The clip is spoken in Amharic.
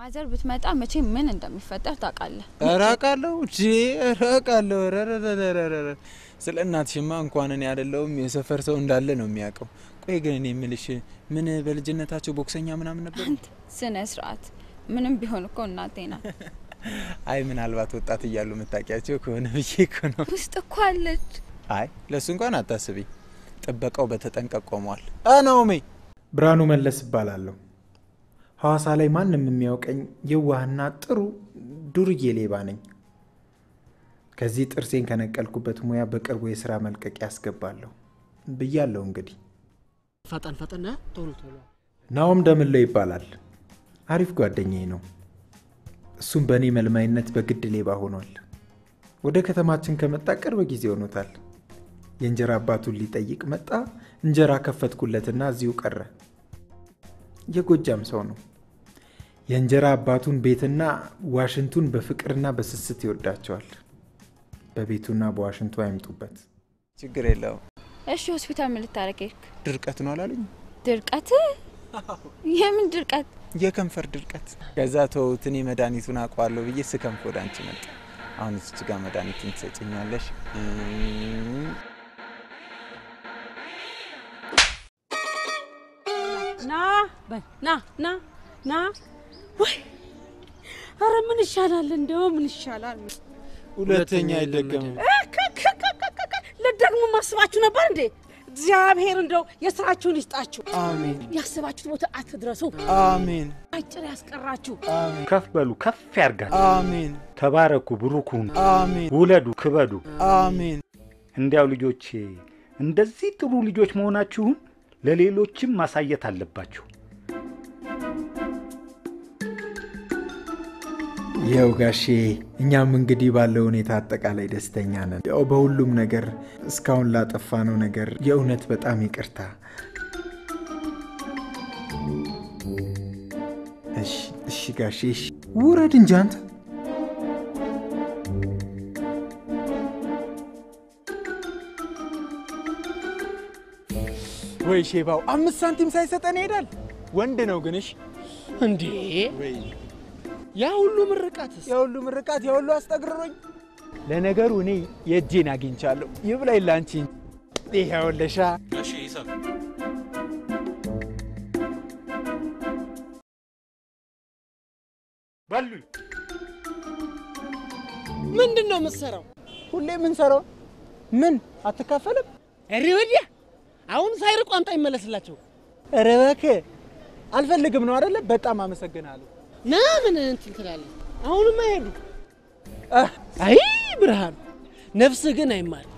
ማዘር ብትመጣ መቼ ምን እንደሚፈጠር ታውቃለህ? አራቃለሁ አራቃለሁ ረረረረረ ስለናትሽማ እንኳን እኔ አይደለም የሰፈር ሰው እንዳለ ነው የሚያቀው ቆይ ግን እኔ ምልሽ ምን በልጅነታቸው ቦክሰኛ ምናምን ነበር ስነ ስርዓት ምንም ቢሆን እኮ እናቴ ናት አይ ምናልባት ወጣት ይያሉ መታቂያቸው ከሆነ ብዬ እኮ ነው ውስጥ እኮ አለች አይ ለሱ እንኳን አታስቢ ጥበቃው በተጠንቀቅ ቆሟል አናውሜ ብራኑ መለስ ይባላልው ሐዋሳ ላይ ማንንም የሚያውቀኝ የዋህና ጥሩ ዱርዬ ሌባ ነኝ ከዚህ ጥርሴን ከነቀልኩበት ሙያ በቅርቡ የሥራ መልቀቂያ ያስገባለሁ ብያለሁ እንግዲህ ፈጠን ቶሎ ናኦም ደምለው ይባላል አሪፍ ጓደኛዬ ነው እሱም በኔ መልማይነት በግድ ሌባ ሆኗል ወደ ከተማችን ከመጣ ቅርብ ጊዜ ሆኖታል የእንጀራ አባቱን ሊጠይቅ መጣ እንጀራ ከፈትኩለትና እዚሁ ቀረ የጎጃም ሰው ነው የእንጀራ አባቱን ቤትና ዋሽንቱን በፍቅርና በስስት ይወዳቸዋል በቤቱና በዋሽንቱ አይምጡበት ችግር የለው እሺ ሆስፒታል ምን ልታረከክ ድርቀት ነው አላሉኝ ድርቀት የምን ድርቀት የከንፈር ድርቀት ከዛ ተውትኒ መድኃኒቱን አቋለው ብዬ ስከም ኮዳንቺ መጣ አሁን እዚህ ጋር መድኃኒቱን ትሰጪኛለሽ ና ወይ አረ ምን ይሻላል እንደው ምን ይሻላል ሁለተኛ አይደገም ለደግሞ ማስባችሁ ነበር እንዴ እግዚአብሔር እንደው የሥራችሁን ይስጣችሁ አሜን ያስባችሁት ቦታ አትድረሱ አሜን አጭር ያስቀራችሁ አሜን ከፍ በሉ ከፍ ያርጋችሁ አሜን ተባረኩ ብሩኩን አሜን ውለዱ ክበዱ አሜን እንዲያው ልጆች እንደዚህ ጥሩ ልጆች መሆናችሁን ለሌሎችም ማሳየት አለባችሁ ያው ጋሼ እኛም እንግዲህ ባለው ሁኔታ አጠቃላይ ደስተኛ ነን ያው በሁሉም ነገር እስካሁን ላጠፋነው ነገር የእውነት በጣም ይቅርታ እሺ ጋሼ ውረድ እንጂ አንተ ወይ ሼባው 5 ሳንቲም ሳይሰጠን ይሄዳል ወንድ ነው ግን እሺ እንዴ ወይ ያ ሁሉ ምርቃት ያ ሁሉ አስጠግረሮኝ ለነገሩ እኔ የጄን አግኝቻለሁ ይብላይ ላንቺ ይሄውልሻ እሺ ይሰም ባሉ ምንድነው መሰራው ሁሌ ምን ሰራው ምን አትካፈልም እሪወዲያ አሁን ሳይርቁ አንተ ይመለስላችሁ ረበከ አልፈልግም ነው አይደለ በጣም አመሰግናለሁ ና ምን እንትን ትላለህ አሁንማ ይሄዱ አይ ብርሃን ነፍስ ግን አይማል